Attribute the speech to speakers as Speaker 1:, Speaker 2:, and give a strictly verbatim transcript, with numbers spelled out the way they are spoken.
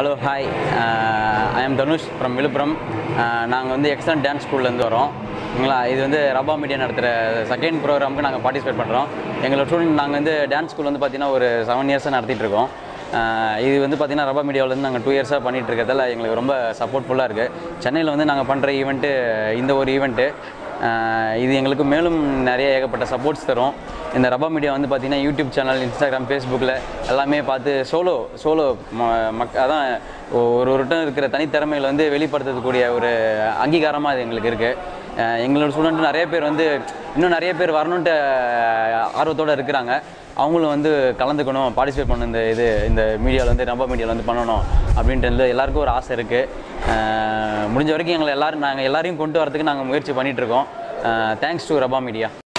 Speaker 1: Hello, hi. Uh, I am Dhanush from Viluppuram. நாங்கள் வந்து excellent dance ஸ்கூல்லேருந்து வரோம். ஓகேங்களா, இது வந்து ரபா மீடியா நடத்துகிற செகண்ட் ப்ரோக்ராமுக்கு நாங்கள் பார்ட்டிசிபேட் பண்ணுறோம். எங்களோட ஸ்டூடெண்ட் நாங்கள் வந்து டான்ஸ் ஸ்கூல் வந்து பார்த்திங்கன்னா ஒரு செவன் இயர்ஸாக நடத்திட்டு இருக்கோம். இது வந்து பார்த்திங்கன்னா ரபா மீடியாவிலேருந்து நாங்கள் டூ இயர்ஸாக பண்ணிகிட்டு இருக்கிறதால எங்களுக்கு ரொம்ப சப்போர்ட்ஃபுல்லாக இருக்குது. சென்னையில் வந்து நாங்கள் பண்ணுற ஈவெண்ட்டு இந்த ஒரு ஈவெண்ட்டு இது எங்களுக்கு மேலும் நிறைய ஏகப்பட்ட சப்போர்ட்ஸ் தரும். இந்த ரபா மீடியா வந்து பார்த்திங்கன்னா யூடியூப் சேனல், இன்ஸ்டாகிராம், ஃபேஸ்புக்கில் எல்லாமே பார்த்து சோலோ சோலோ மக் அதான் ஒரு ஒருட்டம் இருக்கிற தனித்திறமைகளை வந்து வெளிப்படுத்தக்கூடிய ஒரு அங்கீகாரமாக அது எங்களுக்கு இருக்குது. எங்களோட ஸ்டூடெண்ட் நிறைய பேர் வந்து இன்னும் நிறைய பேர் வரணுன்ட்டு ஆர்வத்தோடு இருக்கிறாங்க. அவங்களும் வந்து கலந்துக்கணும், பார்ட்டிசிபேட் பண்ணணும், இந்த இது இந்த மீடியாவில் வந்து ரபா மீடியாவில் வந்து பண்ணணும் அப்படின்ட்டு எல்லாருக்கும் ஒரு ஆசை இருக்குது. முடிஞ்ச வரைக்கும் எங்களை எல்லோரும் நாங்கள் எல்லாரையும் கொண்டு வரதுக்கு நாங்கள் முயற்சி பண்ணிகிட்ருக்கோம். Thanks to Raba media.